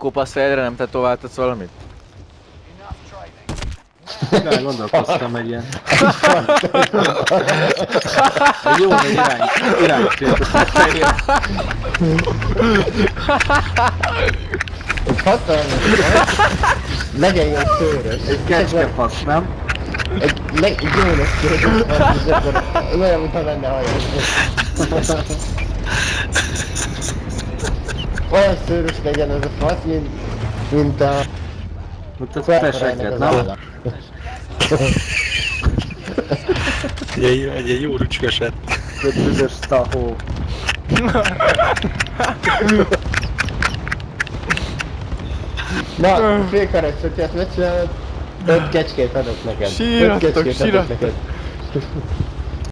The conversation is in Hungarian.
kopaszfejedre nem tetováltatsz valamit? Igen, gondolkoztam egy ilyen. Egy jó nagy irányfélt a fejére. Egy hatalmas, legyen jó szőrös. Egy kecskefasz, nem? Egy jó lesz szőrös, és akkor olyan, mintha lenne hajós. Olyan szőrös legyen ez a fasz, mint a... Ott a feseket, nem? Egy jó rücsköset. Egy büdös tahó. Na, félkeres, hogyha ezt megcsinálod, 5 kecskét adok neked. 5 kecskét adok neked.